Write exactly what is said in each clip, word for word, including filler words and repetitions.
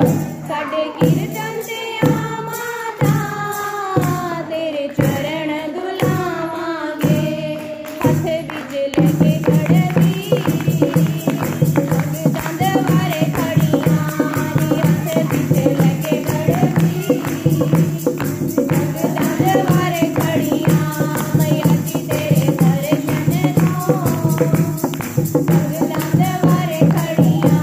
साडे कीर्तन ते आ माता तेरे चरण दुलावांगे हथ विच लेके गड़वी दंद वारे खड़ियां नी हथ विच लेके गड़वी दंद वारे खड़ियां मैया जी तेरे दर्शन दो दंद वारे खड़ियां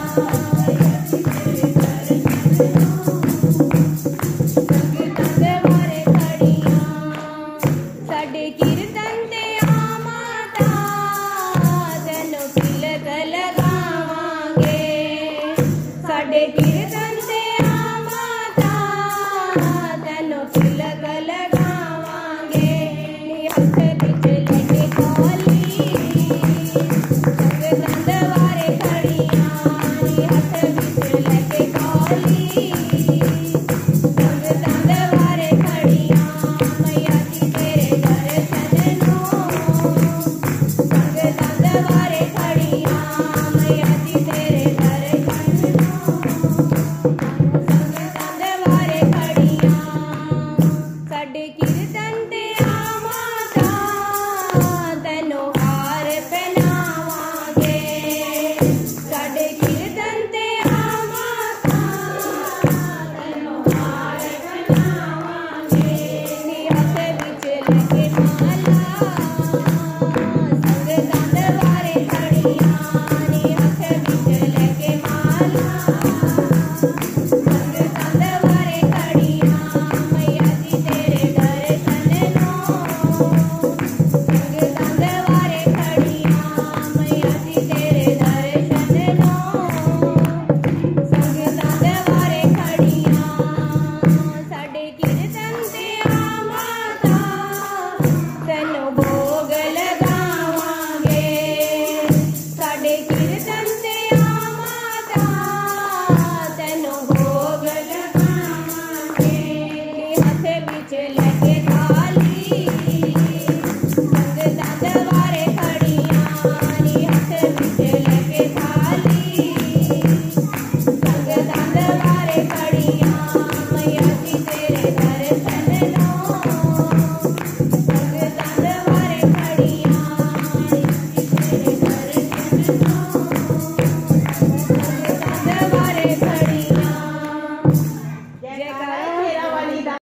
साडे कीर्तन ते आ माता तैनू तिलक लगावांगे साडे कीर्तन ते आ माता तैनू तिलक लगावांगे हथ विच लेके कौली दंद वारे खड़ियां हथ विच लेके कौली दंद वारे खड़ियां मैया जी तेरे दर्शन दो दंद वारे खड़ियां मैया जी तेरे दर्शन दो दंद वारे खड़ियां साडे कीर्तन ते आ माता तैनू हार पहनावांगे साडे कीर्तन ते आ माता तैनू हार पहनावांगे नी हथ विच लेके